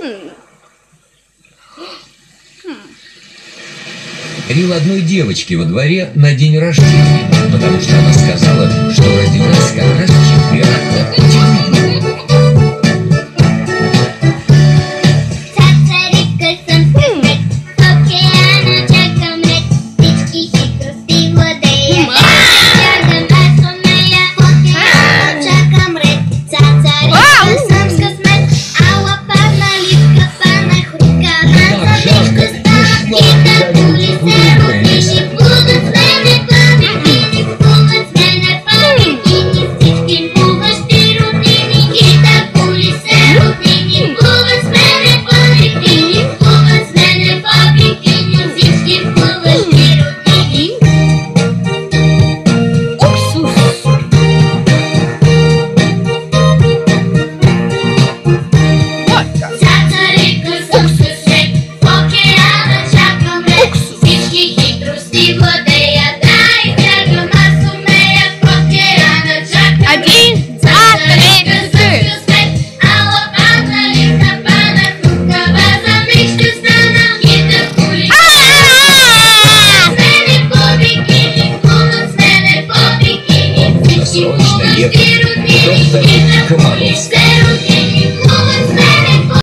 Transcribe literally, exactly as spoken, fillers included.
Дарил одной девочке во дворе на день рождения, потому что она сказала, что родилась как раз четвертого.